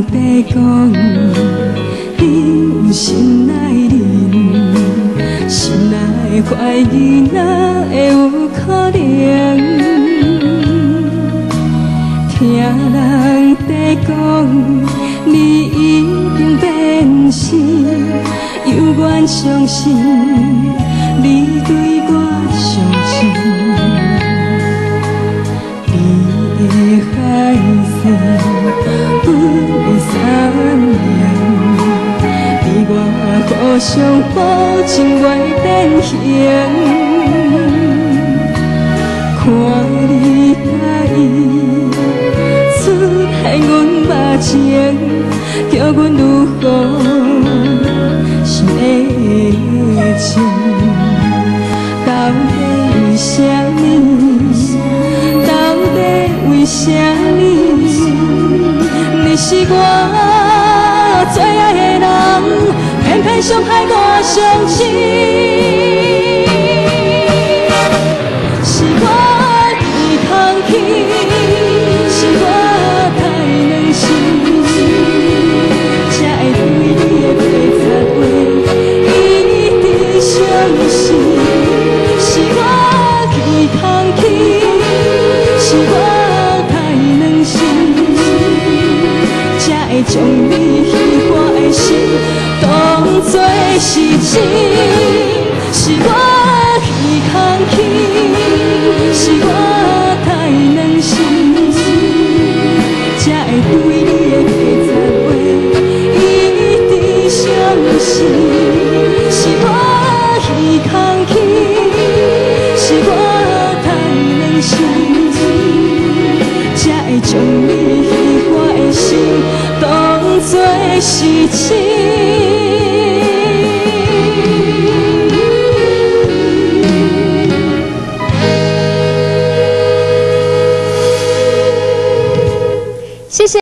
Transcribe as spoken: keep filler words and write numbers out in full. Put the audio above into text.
在讲，你有心爱人，心爱怀疑哪会有可能？听人在讲，你已经变心，犹原相信你对我上深。你的海誓，阮的三年，你我互相保证袂变形。看你甲伊出来阮目前，叫阮如何心会静？到底为什么？到底为什么？你是我最爱的人，偏偏伤害我伤心。是我太空虚，是我太软心，才会对你的白杂话一直相信。是我太空虚，是我太软心，才会将你喜欢的心当作是真。是我太空虚，是我太软心，才会对你的白杂话一直相信。是我太空虚，是我太软心，才会将你喜欢的心当作是真。